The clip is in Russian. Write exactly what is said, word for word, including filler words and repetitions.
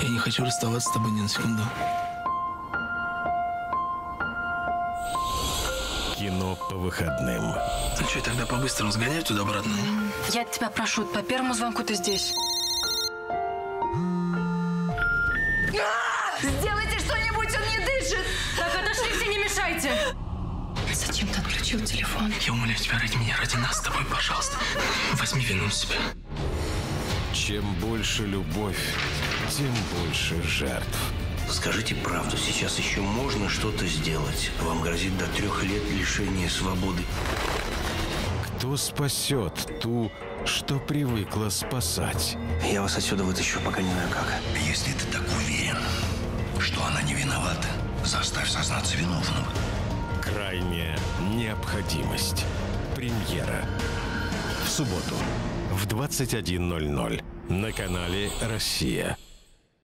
Я не хочу расставаться с тобой ни на секунду. Кино по выходным. Ну что, тогда по-быстрому сгоняй туда-обратно? Я тебя прошу, по первому звонку ты здесь. Сделайте что-нибудь, он не дышит! Так, отошли все, не мешайте! Зачем ты отключил телефон? Я умоляю тебя, ради меня, ради нас с тобой, пожалуйста. Возьми вину на себя. Чем больше любовь, тем больше жертв. Скажите правду, сейчас еще можно что-то сделать. Вам грозит до трех лет лишения свободы. Кто спасет ту, что привыкла спасать? Я вас отсюда вытащу, пока не знаю как. Если ты так уверен, что она не виновата, заставь сознаться виновным. Крайняя необходимость. Премьера. В субботу в двадцать один ноль ноль на канале «Россия».